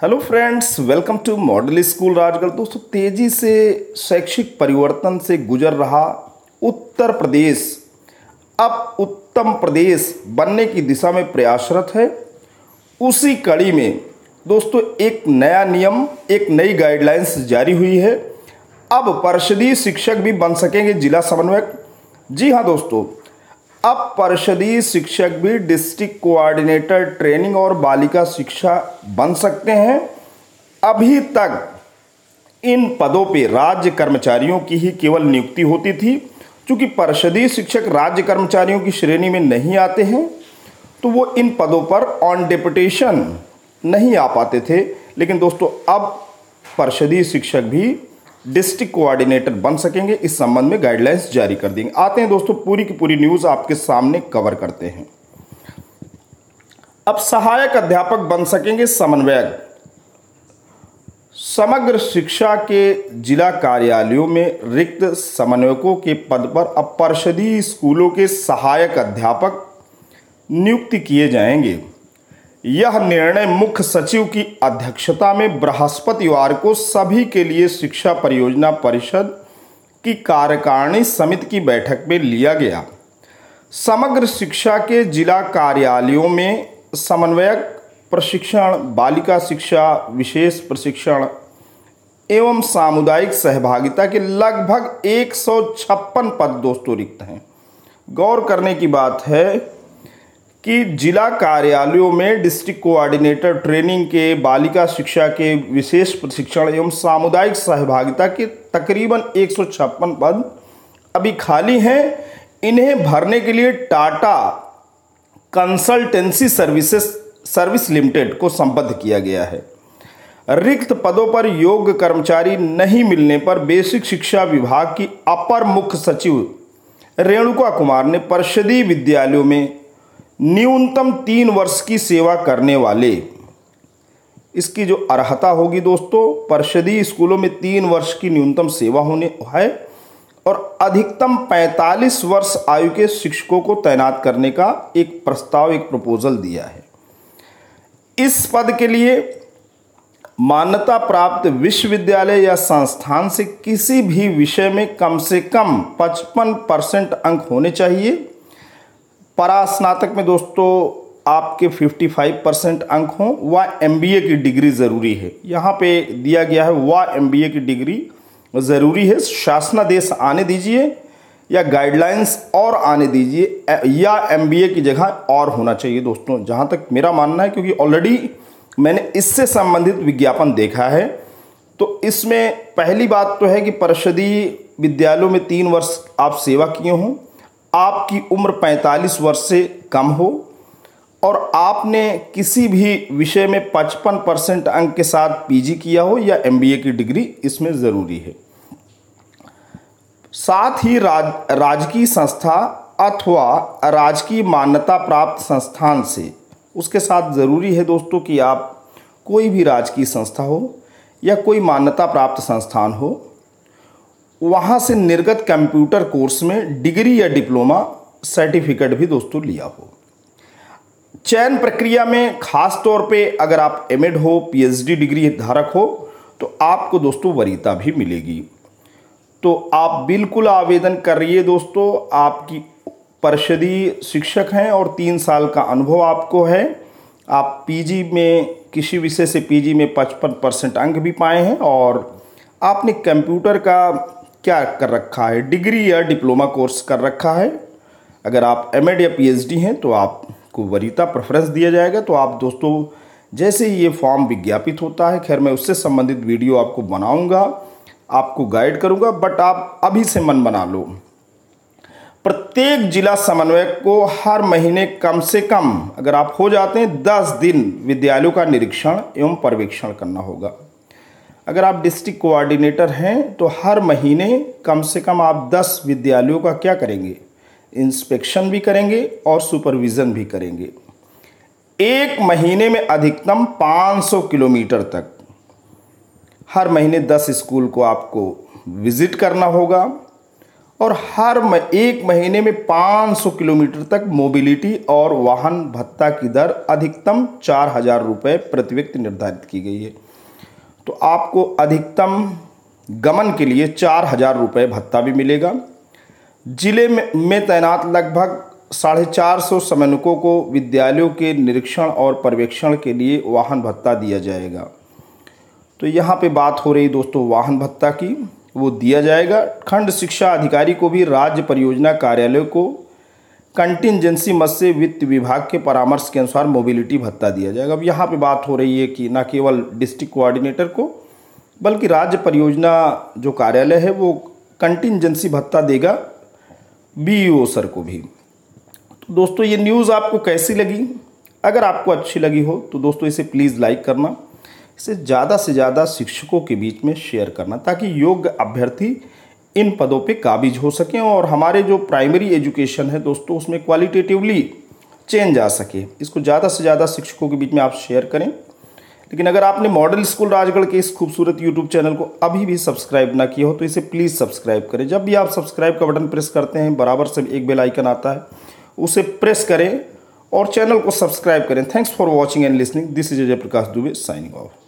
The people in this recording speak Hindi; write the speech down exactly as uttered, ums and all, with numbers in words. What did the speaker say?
Hello friends, welcome to model school Rajgarh. दोस्तों, तेजी से शैक्षिक परिवर्तन से गुजर रहा उत्तर प्रदेश अब उत्तम प्रदेश बनने की दिशा में प्रयासरत है। उसी कड़ी में दोस्तों एक नया नियम, एक नई गाइडलाइंस जारी हुई है। अब परिषदीय शिक्षक भी बन सकेंगे जिला समन्वयक। जी हाँ दोस्तों, अब परिषदीय शिक्षक भी डिस्ट्रिक्ट कोऑर्डिनेटर ट्रेनिंग और बालिका शिक्षा बन सकते हैं। अभी तक इन पदों पे राज्य कर्मचारियों की ही केवल नियुक्ति होती थी। चूंकि परिषदीय शिक्षक राज्य कर्मचारियों की श्रेणी में नहीं आते हैं, तो वो इन पदों पर ऑन डेपुटेशन नहीं आ पाते थे। लेकिन दोस्तों अब परिषदीय शिक्षक भी डिस्ट्रिक्ट कोऑर्डिनेटर बन सकेंगे। इस संबंध में गाइडलाइंस जारी कर देंगे। आते हैं दोस्तों, पूरी की पूरी न्यूज़ आपके सामने कवर करते हैं। अब सहायक अध्यापक बन सकेंगे समन्वयक। समग्र शिक्षा के जिला कार्यालयों में रिक्त समन्वयकों के पद पर अब परिषदीय स्कूलों के सहायक अध्यापक नियुक्त किए जाएंगे। यह निर्णय मुख्य सचिव की अध्यक्षता में बृहस्पतिवार को सभी के लिए शिक्षा परियोजना परिषद की कार्यकारिणी समिति की बैठक में लिया गया। समग्र शिक्षा के जिला कार्यालयों में समन्वयक प्रशिक्षण, बालिका शिक्षा विशेष प्रशिक्षण एवं सामुदायिक सहभागिता के लगभग एक सौ छप्पन पद दोस्तों रिक्त हैं। गौर करने की बात है कि जिला कार्यालयों में डिस्ट्रिक्ट कोऑर्डिनेटर ट्रेनिंग के, बालिका शिक्षा के विशेष प्रशिक्षण एवं सामुदायिक सहभागिता के तकरीबन एक सौ छप्पन पद अभी खाली हैं। इन्हें भरने के लिए Tata consultancy services service limited को संबद्ध किया गया है। रिक्त पदों पर योग्य कर्मचारी नहीं मिलने पर बेसिक शिक्षा विभाग की अपर मुख्य सचिव रेणुका कुमार ने परिषदीय विद्यालयों में न्यूनतम तीन वर्ष की सेवा करने वाले, इसकी जो अर्हता होगी दोस्तों, परिषदीय स्कूलों में तीन वर्ष की न्यूनतम सेवा होने है और अधिकतम पैंतालीस वर्ष आयु के शिक्षकों को तैनात करने का एक प्रस्ताव, एक प्रपोजल दिया है। इस पद के लिए मान्यता प्राप्त विश्वविद्यालय या संस्थान से किसी भी विषय में कम से कम पचपन परसेंट अंक होने चाहिए। परास्नातक में दोस्तों आपके पचपन परसेंट अंक हों व एमबीए की डिग्री ज़रूरी है। यहाँ पे दिया गया है व एमबीए की डिग्री ज़रूरी है। शासनादेश आने दीजिए या गाइडलाइंस और आने दीजिए, या एमबीए की जगह और होना चाहिए दोस्तों, जहाँ तक मेरा मानना है। क्योंकि ऑलरेडी मैंने इससे संबंधित विज्ञापन देखा है। तो इसमें पहली बात तो है कि परिषदीय विद्यालयों में तीन वर्ष आप सेवा किए हों, आपकी उम्र पैंतालीस वर्ष से कम हो और आपने किसी भी विषय में पचपन परसेंट अंक के साथ पीजी किया हो या एमबीए की डिग्री इसमें ज़रूरी है। साथ ही राज राजकीय संस्था अथवा राजकीय मान्यता प्राप्त संस्थान से, उसके साथ ज़रूरी है दोस्तों कि आप कोई भी राजकीय संस्था हो या कोई मान्यता प्राप्त संस्थान हो, वहाँ से निर्गत कंप्यूटर कोर्स में डिग्री या डिप्लोमा सर्टिफिकेट भी दोस्तों लिया हो। चयन प्रक्रिया में खास तौर पे अगर आप एमएड हो, पीएचडी डिग्री धारक हो, तो आपको दोस्तों वरीयता भी मिलेगी। तो आप बिल्कुल आवेदन करिए दोस्तों। आपकी परिषदीय शिक्षक हैं और तीन साल का अनुभव आपको है। आप पीजी में, किसी विषय से पीजी में पचपन परसेंट अंक भी पाए हैं और आपने कंप्यूटर का क्या कर रखा है, डिग्री या डिप्लोमा कोर्स कर रखा है। अगर आप एमएड या पीएचडी हैं तो आपको वरीयता प्रेफरेंस दिया जाएगा। तो आप दोस्तों जैसे ही ये फॉर्म विज्ञापित होता है, खैर मैं उससे संबंधित वीडियो आपको बनाऊंगा, आपको गाइड करूंगा, बट आप अभी से मन बना लो। प्रत्येक जिला समन्वयक को हर महीने कम से कम, अगर आप हो जाते हैं, दस दिन विद्यालयों का निरीक्षण एवं पर्यवेक्षण करना होगा। अगर आप डिस्ट्रिक्ट कोऑर्डिनेटर हैं तो हर महीने कम से कम आप दस विद्यालयों का क्या करेंगे, इंस्पेक्शन भी करेंगे और सुपरविज़न भी करेंगे। एक महीने में अधिकतम पाँच सौ किलोमीटर तक हर महीने दस स्कूल को आपको विजिट करना होगा और हर म- एक महीने में पाँच सौ किलोमीटर तक मोबिलिटी और वाहन भत्ता की दर अधिकतम चार हजार रुपये प्रति व्यक्ति निर्धारित की गई है। तो आपको अधिकतम गमन के लिए चार हजार रुपये भत्ता भी मिलेगा। जिले में, में तैनात लगभग साढ़े चार सौ समन्वयकों को विद्यालयों के निरीक्षण और पर्यवेक्षण के लिए वाहन भत्ता दिया जाएगा। तो यहाँ पे बात हो रही दोस्तों वाहन भत्ता की, वो दिया जाएगा। खंड शिक्षा अधिकारी को भी राज्य परियोजना कार्यालय को कंटिजेंसी मद से वित्त विभाग के परामर्श के अनुसार मोबिलिटी भत्ता दिया जाएगा। अब यहाँ पे बात हो रही है कि न केवल डिस्ट्रिक्ट कोऑर्डिनेटर को बल्कि राज्य परियोजना जो कार्यालय है वो कंटिजेंसी भत्ता देगा बीईओ सर को भी। तो दोस्तों ये न्यूज़ आपको कैसी लगी? अगर आपको अच्छी लगी हो तो दोस्तों इसे प्लीज़ लाइक करना, इसे ज़्यादा से ज़्यादा शिक्षकों के बीच में शेयर करना ताकि योग्य अभ्यर्थी इन पदों पे काबिज हो सकें और हमारे जो प्राइमरी एजुकेशन है दोस्तों उसमें क्वालिटेटिवली चेंज आ सके। इसको ज़्यादा से ज़्यादा शिक्षकों के बीच में आप शेयर करें। लेकिन अगर आपने मॉडल स्कूल राजगढ़ के इस खूबसूरत यूट्यूब चैनल को अभी भी सब्सक्राइब ना किया हो तो इसे प्लीज़ सब्सक्राइब करें। जब भी आप सब्सक्राइब का बटन प्रेस करते हैं बराबर से एक बेल आइकन आता है, उसे प्रेस करें और चैनल को सब्सक्राइब करें। Thanks for watching and listening. This is Ajay Prakash Dubey signing of.